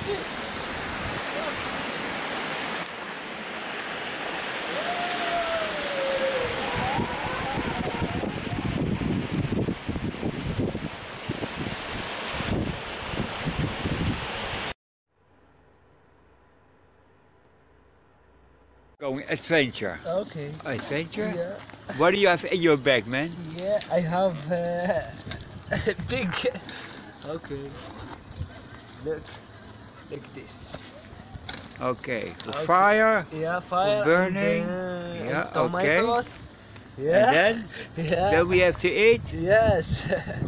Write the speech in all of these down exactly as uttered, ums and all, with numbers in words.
Going adventure. Okay. Adventure? Yeah. What do you have in your bag, man? Yeah, I have uh, a big. Okay. Look, like this. Okay. For Okay. fire. Yeah, fire. For burning. And, uh, Yeah, and tomatoes. Okay. Yeah. And then? Yeah. Then we have to eat? Yes.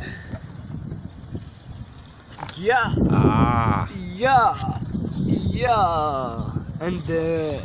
Yeah. Ah. Yeah. Yeah. And. Uh,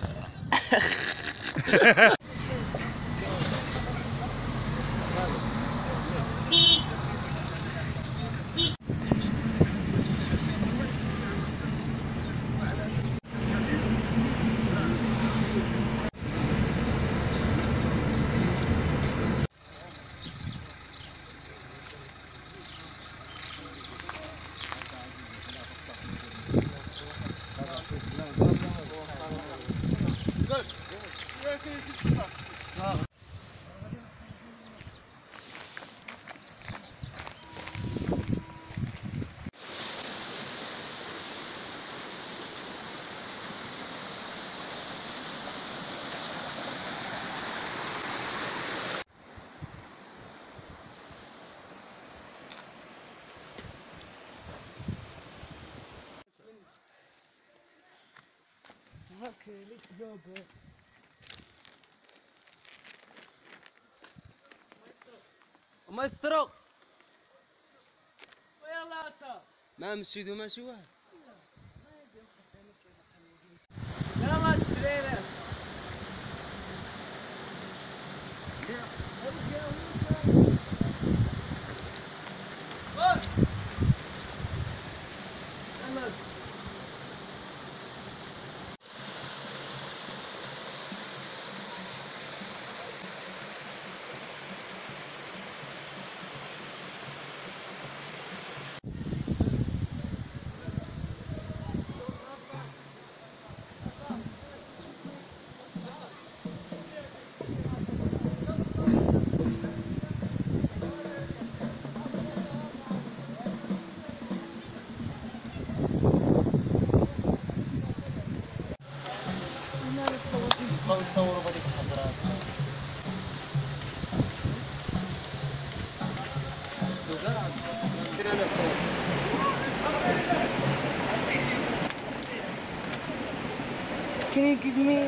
Okay, let's go, bro. Maestro! ويلا هسه ما مشيتو ماشي واحد يلا تدرينا تصوروا بهذيك الحضرات Can you give me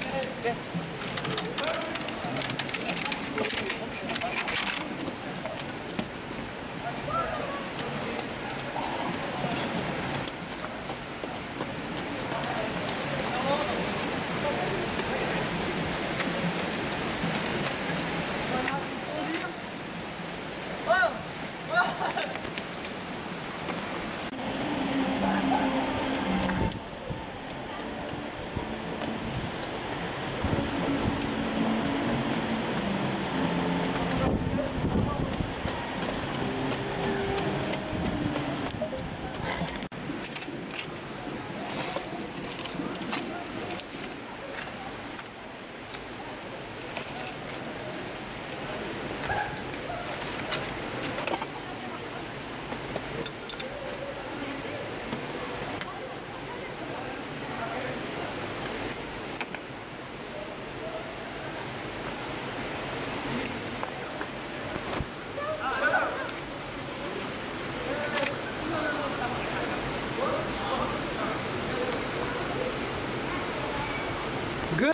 good?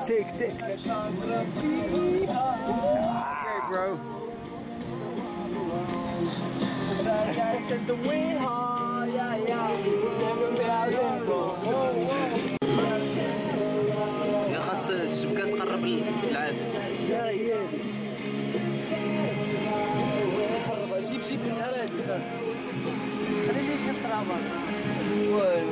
Tick, tick. Okay, bro. يا خاص الشبكة تقرب للعاب. جيب جيب بحال هادي خليني شي طرابه وي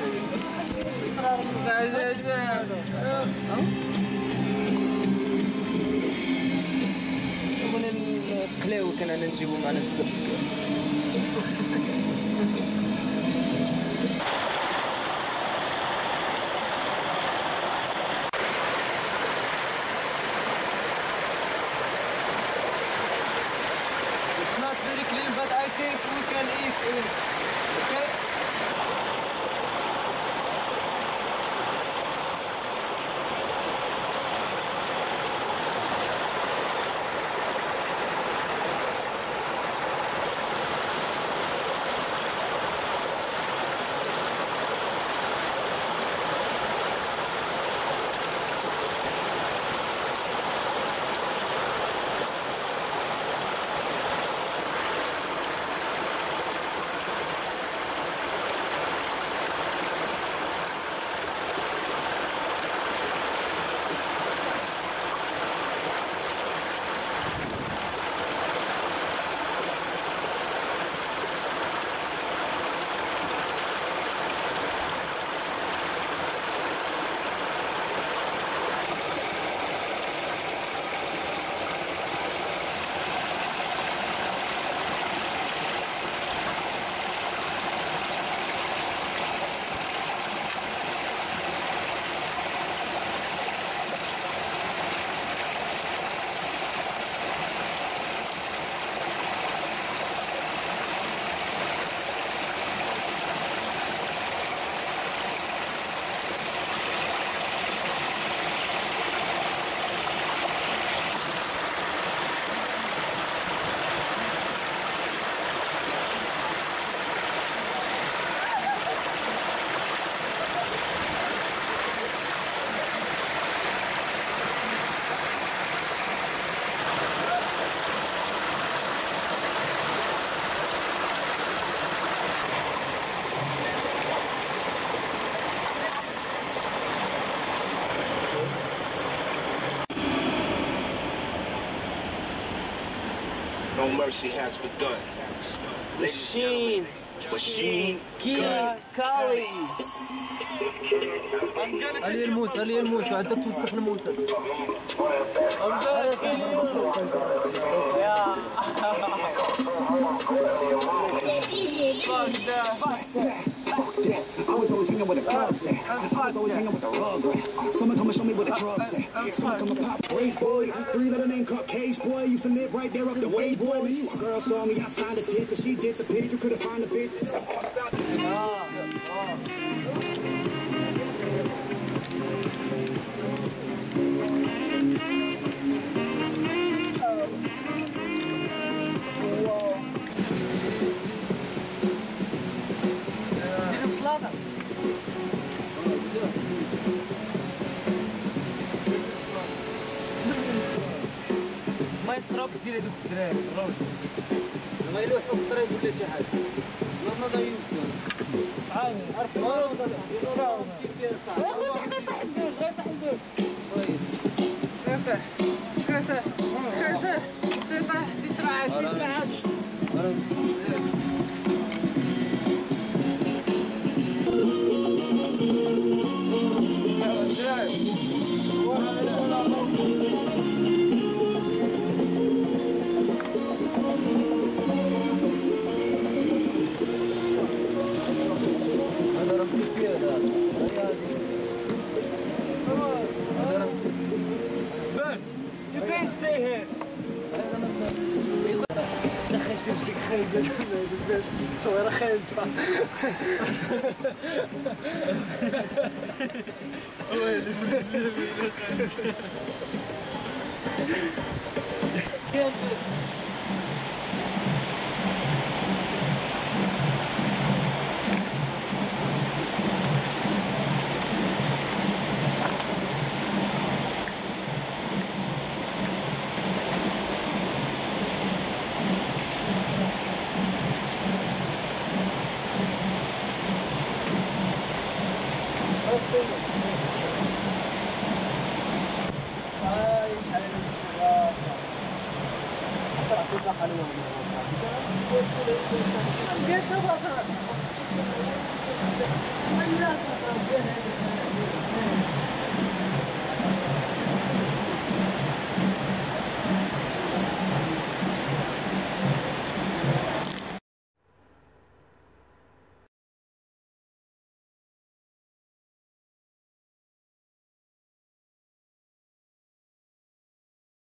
كنا نقلاو كنا نجيبو معنا الزب. It's not very clean, but I think we can eat in. Okay? No mercy has begun. Machine Machine King Kali. علي الموس علي الموس عندك توسخ الموس. I was always hanging with the clubs at. I was always hanging with the rugrats. Someone come and show me where the drugs at. Someone come and pop great boy. Three letter name called Cage Boy. Used to live right there up the way, boy. When you a girl saw me, I signed a tit, and she disappeared. You couldn't find a bitch. ديرو بسلاطه ما يستروك دير هذوك الدراري الراجل ما يلوحوا في الطريق ولا شي حاجة. لا نضا يمكن. عاود عرفت ما نقدر نراو كيف فيها صعب. غير طيح الدور غير طيح الدور كويس. كيفاه كيفاه كيفاه تطيح تترعش تترعش هذا ربي فيها هذا. Bert, you can stay here. دخلت رجليك خايبة صويرة خايبة Get the